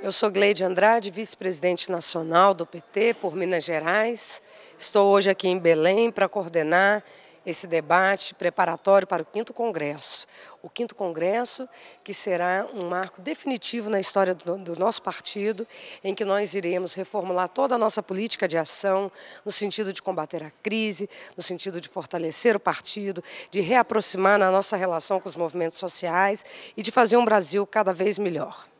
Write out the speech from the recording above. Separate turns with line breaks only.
Eu sou Gleide Andrade, vice-presidente nacional do PT por Minas Gerais. Estou hoje aqui em Belém para coordenar esse debate preparatório para o 5º Congresso. O 5º Congresso que será um marco definitivo na história do nosso partido, em que nós iremos reformular toda a nossa política de ação no sentido de combater a crise, no sentido de fortalecer o partido, de reaproximar na nossa relação com os movimentos sociais e de fazer um Brasil cada vez melhor.